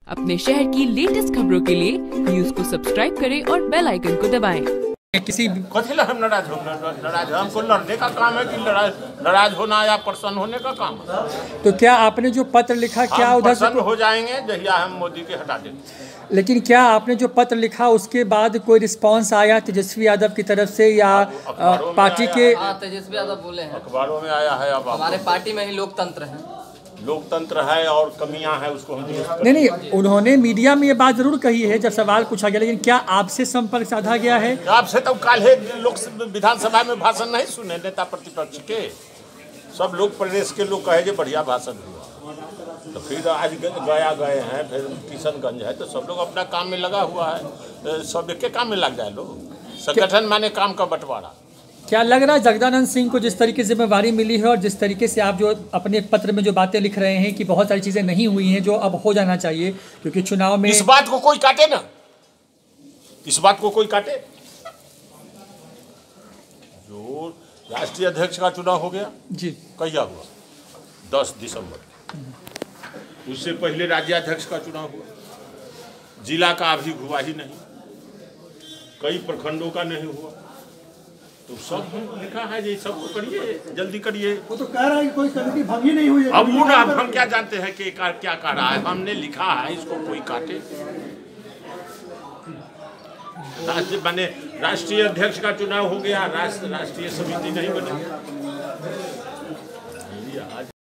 अपने शहर की लेटेस्ट खबरों के लिए न्यूज को सब्सक्राइब करें और बेल आइकन को दबाएं। किसी कथी हम नाराज हमको लड़ने का काम है कि नाराज होना या प्रसन्न होने का काम है। तो क्या आपने जो पत्र लिखा क्या उधर से प्रसन्न हो जाएंगे जहिया हम मोदी के हटा देंगे। लेकिन क्या आपने जो पत्र लिखा उसके बाद कोई रिस्पांस आया तेजस्वी यादव की तरफ से या पार्टी के? तेजस्वी यादव बोले हैं, अखबारों में आया है। अब हमारे पार्टी में ही लोकतंत्र है, लोकतंत्र है और कमियां हैं उसको हम नहीं, उन्होंने मीडिया में ये बात जरूर कही है जब सवाल पूछा गया, लेकिन क्या आपसे संपर्क साधा गया है? आपसे तो कल लोक विधानसभा में भाषण नहीं सुने नेता प्रतिपक्ष के, सब लोग प्रदेश के लोग कहे बढ़िया भाषण हुआ। तो फिर आज गया गए हैं, फिर किशनगंज है, तो सब लोग अपना काम में लगा हुआ है। सब एक काम में लग जाए लोग, संगठन माने काम का बंटवारा। क्या लग रहा है जगदानंद सिंह को जिस तरीके से जिम्मेवारी मिली है और जिस तरीके से आप जो अपने पत्र में जो बातें लिख रहे हैं कि बहुत सारी चीजें नहीं हुई हैं जो अब हो जाना चाहिए, क्योंकि चुनाव में इस बात को कोई काटे ना, इस बात को कोई काटे। जो राष्ट्रीय अध्यक्ष का चुनाव हो गया जी, कहिया हुआ? 10 दिसंबर। उससे पहले राज्याध्यक्ष का चुनाव हुआ, जिला का अभी हुआ ही नहीं, कई प्रखंडों का नहीं हुआ। तो सब लिखा है ये सबको करिए, जल्दी करिए। वो तो कह रहा है कि कोई कमेटी भंगी नहीं हुई है। अब वो ना, हम क्या जानते हैं कि क्या कह रहा है? हमने लिखा है, इसको कोई काटे। बने राष्ट्रीय अध्यक्ष का चुनाव हो गया, राष्ट्रीय समिति नहीं बनी।